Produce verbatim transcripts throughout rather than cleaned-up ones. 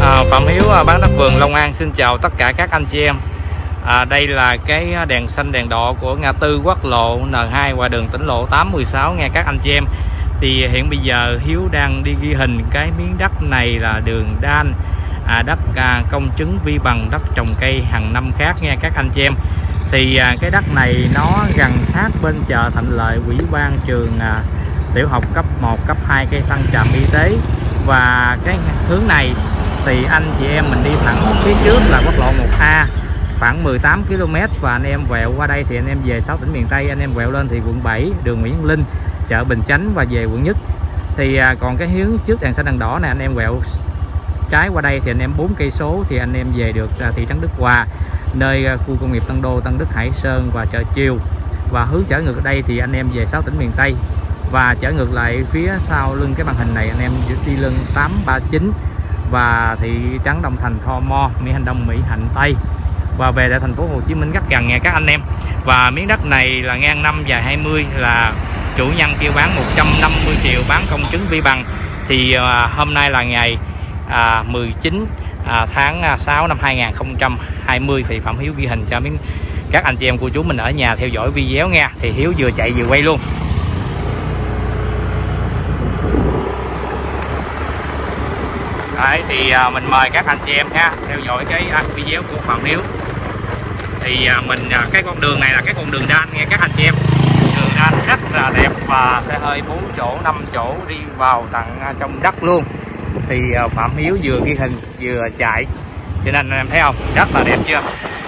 À, Phạm Hiếu bán đất vườn Long An xin chào tất cả các anh chị em. à, Đây là cái đèn xanh đèn đỏ của ngã tư quốc lộ N hai và đường tỉnh lộ tám một sáu nghe các anh chị em. Thì hiện bây giờ Hiếu đang đi ghi hình cái miếng đất này là đường đan, à, đất à, công chứng vi bằng, đất trồng cây hàng năm khác nghe các anh chị em. Thì à, cái đất này nó gần sát bên chợ Thạnh Lợi, Ủy ban trường à, tiểu học cấp một, cấp hai, cây xăng, trạm y tế. Và cái hướng này thì anh chị em mình đi thẳng phía trước là quốc lộ một A khoảng mười tám ki lô mét, và anh em quẹo qua đây thì anh em về sáu tỉnh miền Tây. Anh em quẹo lên thì quận bảy, đường Nguyễn Linh, chợ Bình Chánh và về quận Nhất. Thì à, còn cái hướng trước đèn xanh đèn đỏ này anh em quẹo trái qua đây thì anh em bốn cây số thì anh em về được à, thị trấn Đức Hòa, nơi à, khu công nghiệp Tân Đô, Tân Đức, Hải Sơn và chợ Chiều. Và hướng trở ngược ở đây thì anh em về sáu tỉnh miền Tây. Và trở ngược lại phía sau lưng cái màn hình này anh em đi lưng tám ba chín và thị trấn Đông Thành, Tho Mo, Mỹ Hạnh Đông, Mỹ Hạnh Tây, và về lại thành phố Hồ Chí Minh rất gần nha các anh em. Và miếng đất này là ngang năm dài hai mươi, là chủ nhân kêu bán một trăm năm mươi triệu, bán công chứng vi bằng. Thì à, hôm nay là ngày à, mười chín à, tháng sáu năm hai nghìn không trăm hai mươi thì Phạm Hiếu ghi hình cho miếng các anh chị em của chú mình ở nhà theo dõi video nha. Thì Hiếu vừa chạy vừa quay luôn. Đấy, thì à, mình mời các anh chị em ha theo dõi cái à, video của Phạm Hiếu. Thì à, mình à, cái con đường này là cái con đường đan nghe các anh chị em. Đường đan rất là đẹp và xe hơi bốn chỗ, năm chỗ đi vào tận à, trong đất luôn. Thì à, Phạm Hiếu vừa ghi hình vừa chạy, cho nên anh em thấy không, rất là đẹp chưa.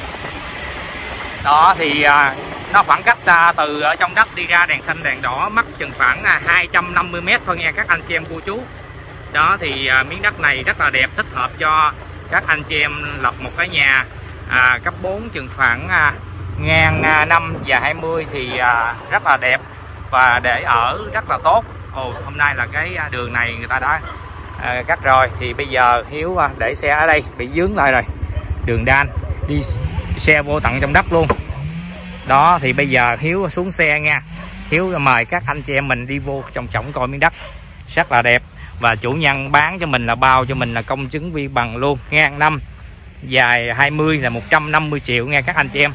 Đó thì à, nó khoảng cách à, từ ở trong đất đi ra đèn xanh đèn đỏ mất chừng khoảng à, hai trăm năm mươi mét thôi nghe các anh chị em cô chú. Đó thì à, miếng đất này rất là đẹp, thích hợp cho các anh chị em lập một cái nhà à, cấp bốn chừng khoảng à, ngang à, năm và hai mươi thì à, rất là đẹp và để ở rất là tốt. Ồ, hôm nay là cái đường này người ta đã à, cắt rồi, thì bây giờ Hiếu à, để xe ở đây bị vướng lại rồi, đường đan đi xe vô tận trong đất luôn. Đó thì bây giờ Hiếu xuống xe nha. Hiếu mời các anh chị em mình đi vô trong trọng coi miếng đất rất là đẹp. Và chủ nhân bán cho mình là bao cho mình là công chứng vi bằng luôn, ngang năm dài hai mươi là một trăm năm mươi triệu nghe các anh chị em.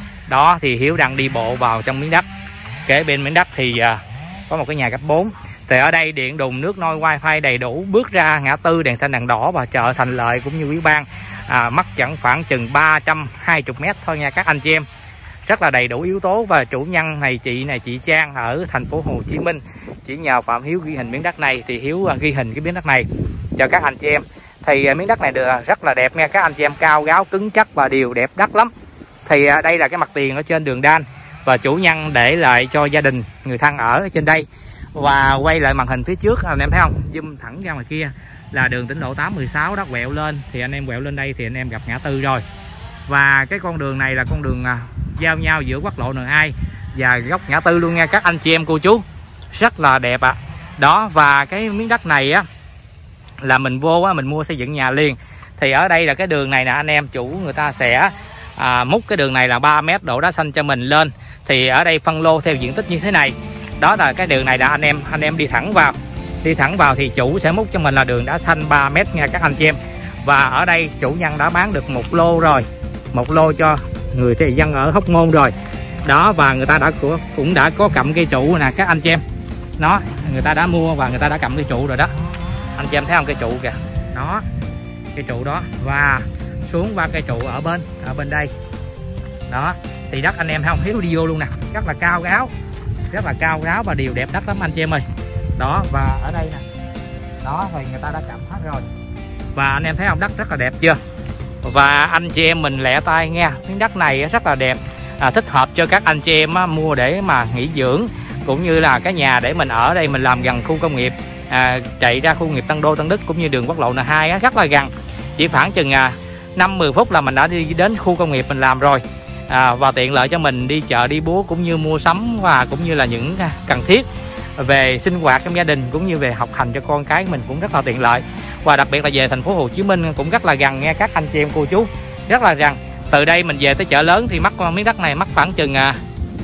Đó thì Hiếu đang đi bộ vào trong miếng đất. Kế bên miếng đất thì à, có một cái nhà cấp bốn. Thì ở đây điện đùng, nước nôi, wifi đầy đủ. Bước ra ngã tư đèn xanh đèn đỏ và chợ Thành Lợi cũng như Ủy ban à, mất chẳng khoảng chừng ba trăm hai mươi mét thôi nha các anh chị em. Rất là đầy đủ yếu tố. Và chủ nhân này, chị này chị Trang ở thành phố Hồ Chí Minh, chỉ nhờ Phạm Hiếu ghi hình miếng đất này thì Hiếu ghi hình cái miếng đất này cho các anh chị em. Thì miếng đất này được rất là đẹp nha các anh chị em, cao gáo cứng chắc và đều đẹp đất lắm. Thì đây là cái mặt tiền ở trên đường đan và chủ nhân để lại cho gia đình người thân ở trên đây. Và quay lại màn hình phía trước anh em thấy không, zoom thẳng ra ngoài kia là đường tỉnh lộ tám mười sáu đó, quẹo lên thì anh em quẹo lên đây thì anh em gặp ngã tư rồi. Và cái con đường này là con đường giao nhau giữa quốc lộ N hai và góc ngã tư luôn nha các anh chị em cô chú, rất là đẹp ạ. À. Đó, và cái miếng đất này á là mình vô á, mình mua xây dựng nhà liền. Thì ở đây là cái đường này nè anh em, chủ người ta sẽ à, múc cái đường này là ba mét đổ đá xanh cho mình lên. Thì ở đây phân lô theo diện tích như thế này. Đó là cái đường này đã anh em anh em đi thẳng vào. Đi thẳng vào thì chủ sẽ múc cho mình là đường đá xanh ba mét nha các anh chị em. Và ở đây chủ nhân đã bán được một lô rồi. Một lô cho người thì dân ở Hóc Môn rồi. Đó, và người ta đã cũng đã có cầm cây trụ nè các anh chị em. Nó người ta đã mua và người ta đã cầm cây trụ rồi đó. Anh chị em thấy không, cây trụ kìa. Đó, cây trụ đó. Và xuống qua cây trụ ở bên ở bên đây. Đó, thì đất anh em thấy không, Hiếu đi vô luôn nè, rất là cao ráo. Rất là cao ráo và đều đẹp đất lắm anh chị em ơi. Đó, và ở đây nè. Đó, thì người ta đã cầm hết rồi. Và anh em thấy không, đất rất là đẹp chưa. Và anh chị em mình lẹ tay nghe, miếng đất này rất là đẹp, à, thích hợp cho các anh chị em á, mua để mà nghỉ dưỡng, cũng như là cái nhà để mình ở đây, mình làm gần khu công nghiệp, à, chạy ra khu công nghiệp Tân Đô, Tân Đức cũng như đường quốc lộ N hai á, rất là gần, chỉ khoảng chừng à, năm mười phút là mình đã đi đến khu công nghiệp mình làm rồi. À, và tiện lợi cho mình đi chợ đi búa cũng như mua sắm và cũng như là những cần thiết về sinh hoạt trong gia đình cũng như về học hành cho con cái mình cũng rất là tiện lợi. Và đặc biệt là về thành phố Hồ Chí Minh cũng rất là gần nghe các anh chị em cô chú, rất là gần. Từ đây mình về tới chợ lớn thì mất miếng đất này mất khoảng chừng à,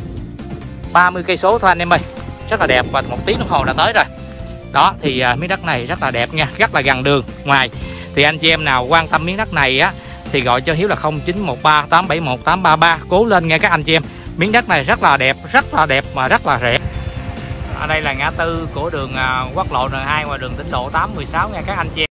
ba mươi cây số thôi anh em ơi, rất là đẹp và một tiếng đồng hồ đã tới rồi. Đó thì à, miếng đất này rất là đẹp nha, rất là gần đường ngoài. Thì anh chị em nào quan tâm miếng đất này á thì gọi cho Hiếu là không chín một ba tám bảy một tám ba ba. Cố lên nghe các anh chị em. Miếng đất này rất là đẹp, rất là đẹp mà rất là rẻ. Ở đây là ngã tư của đường quốc lộ N hai và đường tỉnh lộ tám mười sáu nha các anh chị em.